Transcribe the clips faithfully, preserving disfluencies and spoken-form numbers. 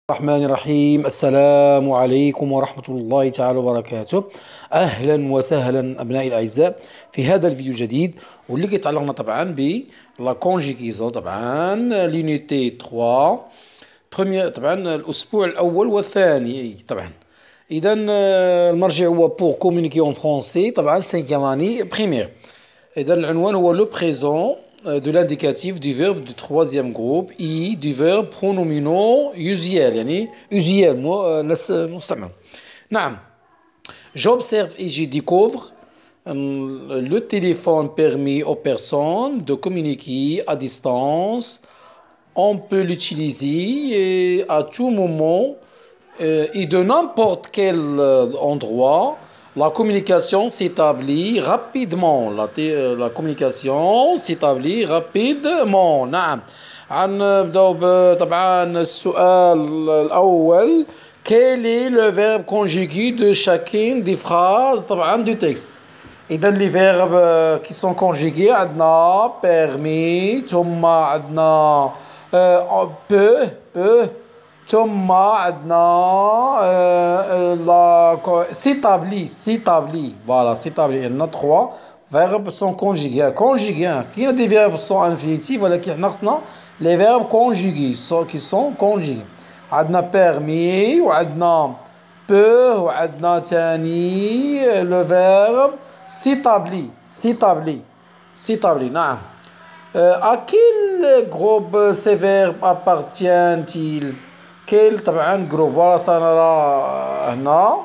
الرحمن الرحيم. السلام عليكم ورحمة الله تعالى وبركاته. أهلا وسهلا أبنائي الأعزاء في هذا الفيديو الجديد واللي كيتعلقنا طبعا ب لا كونجيكيزون طبعا لونيتي ثلاثة بروميير طبعا الأسبوع الأول والثاني طبعا. إذا المرجع هو بور كومونيكي اون فرونسي طبعا سانكيام اني بريمير. إذا العنوان هو لو بريزون de l'indicatif du verbe du troisième groupe et du verbe pronominaux usuel يعني usuel مستعمل. نعم. J'observe et je découvre le téléphone permet aux personnes de communiquer à distance. On peut l'utiliser à tout moment et de n'importe quel endroit. La communication s'établit rapidement. La, la communication s'établit rapidement. نعم. نبداو طبعا السؤال الأول. Quel est le verbe conjugué de chacune des phrases طبعا du texte. إذا les verbes qui sont conjugués عندنا permis ثم عندنا peut peut ثم عندنا la s'établit s'établit voilà s'établit. Il y en a trois verbes sont conjugués conjugués. Il y a des verbes sont infinitifs ولكن ناقصنا les verbes conjugués qui sont conjugués. عندنا permis وعندنا peut وعندنا تاني le verbe s'établit s'établit s'établit. نعم. À quel groupe ces verbes appartiennent-ils? كيل طبعا جروب. فوالا سنرى هنا.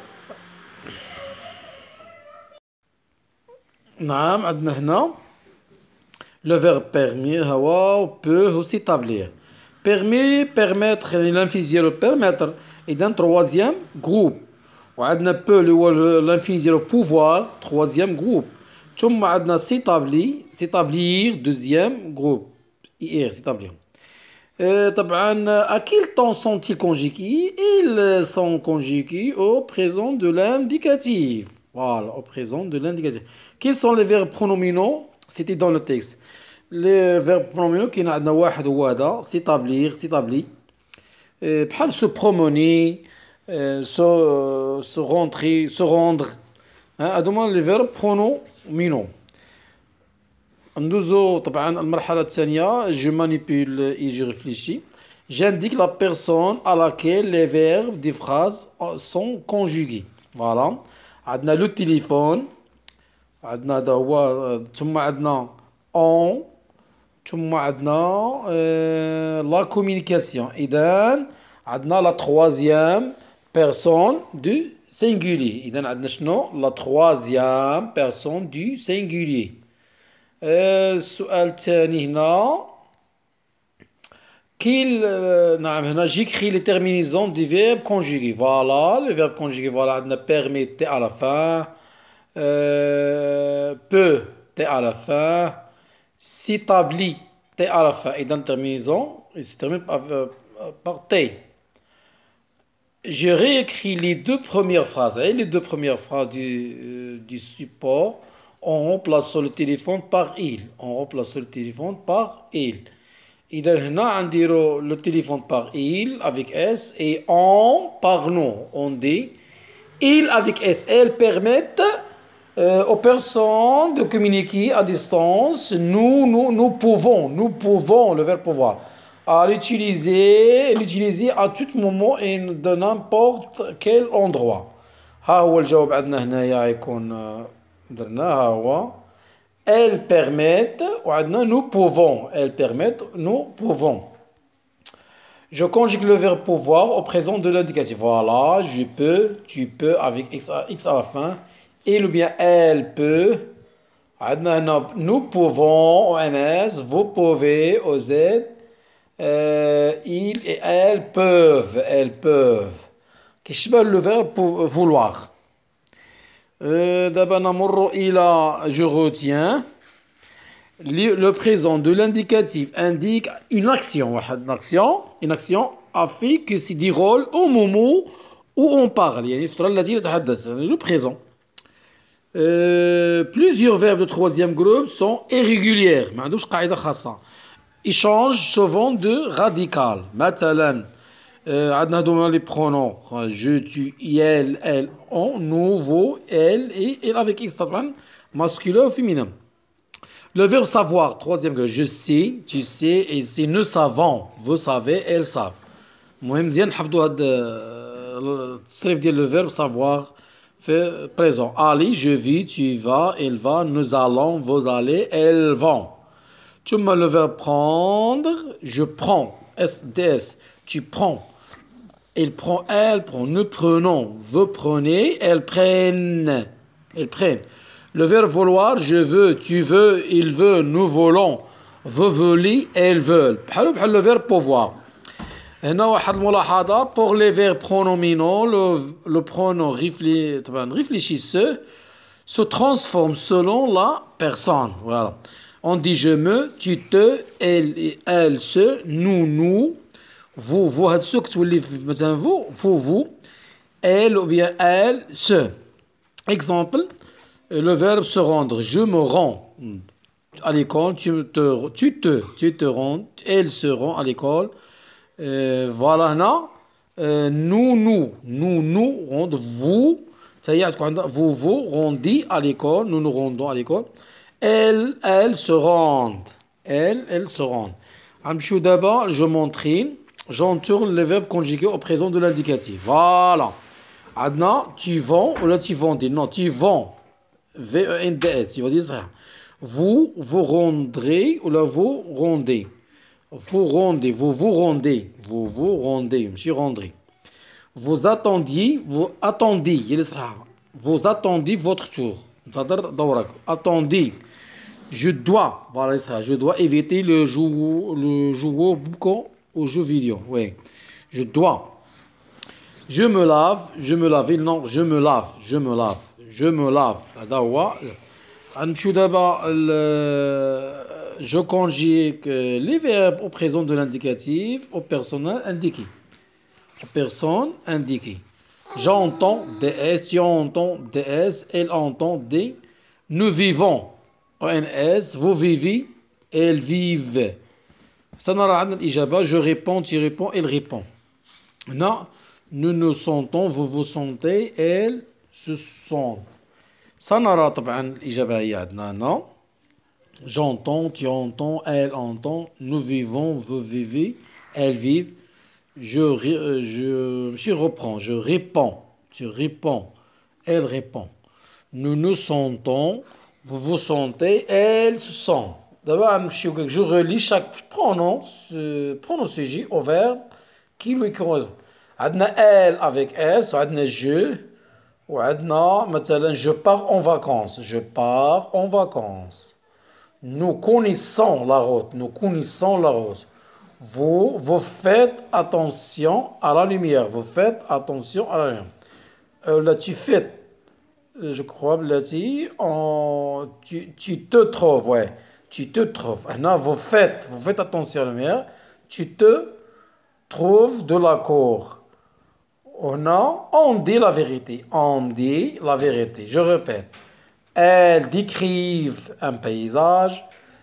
نعم عندنا هنا لو فيرب بيرمي هو بو هو سيتابلير. بيرمي بيرميتر يعني لانفينيتيف ديالو بيرميتر. اذا تروازيام جروب. وعندنا بو اللي هو لانفينيتيف ديالو بوفوار تروازيام جروب. ثم عندنا سيتابلي سيتابلير دوزيام جروب اي سيتابلير. Euh, à quel temps sont-ils conjugués? Ils sont conjugués au présent de l'indicatif. Voilà, au présent de l'indicatif. Quels sont les verbes pronominaux? C'était dans le texte. Les verbes pronominaux qui n'ont واحد هو هذا s'établir, s'établir. بحال se promener, se se rentrer, se rendre. هذوما les verbes pronominaux. ندوزو طبعا المرحلة الثانية. je manipule et je réfléchis. J'indique la personne à laquelle les verbes des phrases sont conjugués. Voilà. عندنا le téléphone. عندنا هذا هو. ثم عندنا on. ثم عندنا la communication. إذا عندنا la troisième personne du singulier. إذا عندنا شنو la troisième personne du singulier. السؤال الثاني هنا. كيل نعم هنا j'écris les terminaisons des verbes conjugués. Voilà le verbe conjugué. Voilà عندنا permet t à la fin, peut t à la fin, s'établit t à la fin. Et dans terminaison il se termine par, par t. Je réécris les deux premières phrases. Et les deux premières phrases du, euh, du support. On remplace le téléphone par il. On remplace le téléphone par il. إذا هنا نديرو le téléphone par il avec S et on par nous. On dit il avec S. Elles permettent euh, aux personnes de communiquer à distance. Nous, nous, nous pouvons, nous pouvons, le verbe pouvoir, à l'utiliser, l'utiliser à tout moment et de n'importe quel endroit. ها هو الجواب عندنا هنايا يكون درناها هو elles permettent وعندنا nous pouvons. Elles permettent nous pouvons. Je conjugue le verbe pouvoir au présent de l'indicatif. Voilà, je peux, tu peux avec x à, x à la fin. Il ou bien elle peut. عندنا nous pouvons au ns, vous pouvez au z. Euh, ils et elles peuvent, elles peuvent. كيشبه le verbe vouloir. دابا نمر إلى je retiens. Le présent de l'indicatif indique une action. واحد une action une action fait que se déroule au moment où on parle. يعني الفترة التي نتحدث. Le présent. Euh, plusieurs verbes de troisième groupe sont irréguliers. ما عندوش قاعدة خاصة. Ils changent souvent de radical. مثلا آه عندنا هذوما لي برونون جو tu elle elle on nous vous elle et elle avec x طبعا masculin ou féminin. Le verbe savoir, troisième que je sais, tu sais, et c'est nous savons, vous savez, elles savent. المهم مزيان نحفظوا هاد التصريف ديال le verbe savoir في présent. Ali, je vis, tu vas, elle va, nous allons, vous allez, elles vont. ثم le verbe prendre, je prends, S D S, tu prends. Il prend, elle prend, nous prenons, vous prenez, elles prennent, elles prennent. Le verbe vouloir, je veux, tu veux, il veut, nous voulons, vous voulez, elles veulent. بحالو بحال le verbe pouvoir. هنا واحد الملاحظة pour les verbes pronominaux, le, le pronom réfléchisseux طبعا réfléchisseux se transforme selon la personne. Voilà. On dit je me, tu te, elle, elle, se, nous, nous, vous, vous هاد سو كتولي مثلا vous, vous, vous, elle ou bien elle, se. Exemple, le verbe se rendre, je me rends à l'école, tu te, tu te, tu te rends, elle se rend à l'école. Euh, voilà, non. Euh, nous, nous, nous, nous rendons, vous, ça y est, vous, vous rendez à l'école, nous nous rendons à l'école. Elles, elles se rendent. Elles, elles se rendent. Amchou d'abord, je m'entraîne, j'entoure le verbe conjugué au présent de l'indicatif. Voilà. Adna, tu vends, ou là tu vendez. Non, tu vends. V E N D S, tu vas dire ça. Vous, vous rendrez, ou là vous rendez. Vous rendez, vous vous rendez, vous vous rendez, monsieur rendrez. Vous attendiez, vous attendiez, vous attendiez votre tour. Attendez. Je dois, voilà ça, je dois éviter le jeu, le jouer beaucoup aux jeux vidéo. Oui, je dois. Je me lave, je me lave, non, je me lave, je me lave, je me lave. نمشيو دابا je conjugue les verbes au présent de l'indicatif au personnel indiqué. Aux personnes indiquées. J'entends D S, tu entends D S, elle entend D. Nous vivons O N S, vous vivez, elles vivent. Ça n'aura rien d'ijaba, je réponds, tu réponds, elle répond. Non, nous nous sentons, vous vous sentez, elles se sentent. Ça n'aura pas d'ijaba yadna, non. J'entends, tu entends, elle entend, nous vivons, vous vivez, elles vivent. Je, je, je reprends, je réponds, tu réponds, elle répond. Nous nous sentons, vous vous sentez, elle se sent. D'abord, je relis chaque pronom, pronom sujet au verbe qui lui correspond. Adna elle avec S, adna je, ou adna, مثلا, je pars en vacances, je pars en vacances. Nous connaissons la route, nous connaissons la route. Vous, vous faites attention à la lumière, vous faites attention à la lumière. Euh, là, tu fais, je crois, là, tu, en, tu, tu te trouves, ouais, tu te trouves. Là, vous faites, vous faites attention à la lumière, tu te trouves de l'accord. On a, on dit la vérité, on dit la vérité, je répète. Elles décrivent un paysage.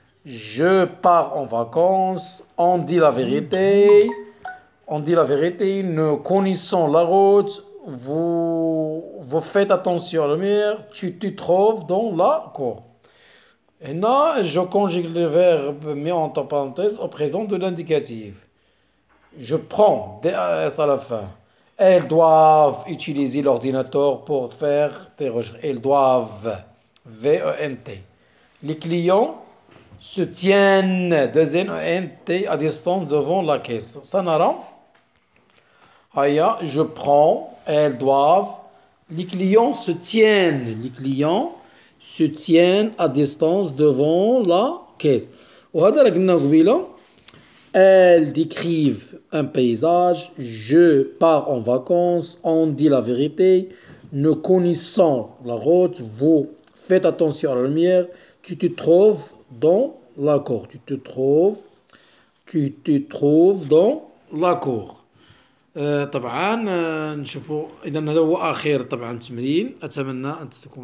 Je pars en vacances. On dit la vérité. On dit la vérité. Nous connaissons la route. Vous, vous faites attention à la lumière. Tu te trouves dans la cour. Et là, je conjugue le verbe mis entre parenthèses au présent de l'indicatif. Je prends D A S à la fin. Elles doivent utiliser l'ordinateur pour faire des recherches. Elles doivent. V E N T. Les clients se tiennent, deuxième E N T, à distance devant la caisse. Sanara. Aya, je prends, elles doivent. Les clients se tiennent, les clients se tiennent à distance devant la caisse. Elles décrivent un paysage. Je pars en vacances. On dit la vérité. Nous connaissons la route. Vous faites attention à la lumière. Tu te trouves dans la cour. Tu te trouves. Tu te trouves dans la cour. آه طبعا نشوفوا إذا هذا هو آخر طبعا تمرين. أتمنى أن تكون